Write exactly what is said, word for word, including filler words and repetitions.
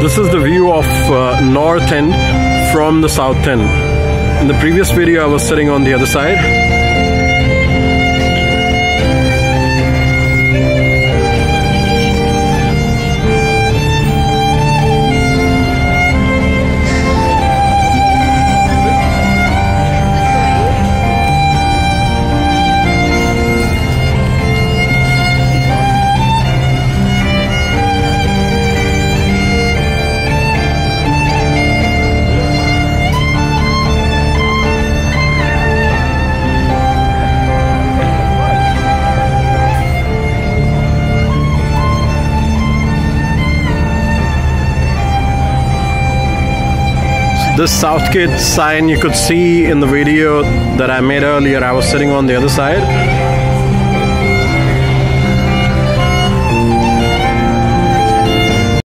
This is the view of uh, north end from the south end. In the previous video I was sitting on the other side. This Southgate sign you could see in the video that I made earlier. I was sitting on the other side.